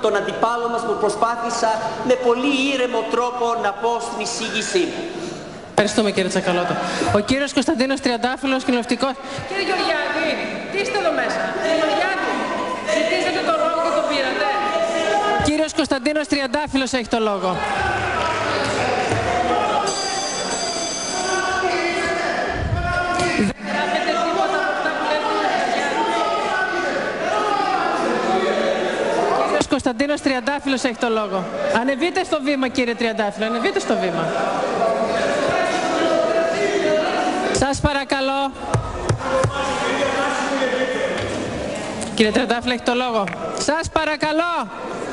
τον αντιπάλο μας που προσπάθησα με πολύ ήρεμο τρόπο να πω στην εισήγησή μου. Ευχαριστούμε κύριε Τσακαλώτο. Ο κύριος Κωνσταντίνος Τριαντάφυλλος, κοινοβουλευτικός. Κύριε Γεωργιάδη, τι είστε εδώ μέσα? Κύριε Γεωργιάδη, ζητήσατε το λόγο και το πήρατε. Ο κύριος Κωνσταντίνος Τριαντάφυλλος έχει το λόγο. Κωνσταντίνος Τριαντάφυλλος έχει το λόγο. Ανεβείτε στο βήμα κύριε Τριαντάφυλλο, ανεβείτε στο βήμα. Σας παρακαλώ. Κύριε Τριαντάφυλλο έχει το λόγο. Σας παρακαλώ.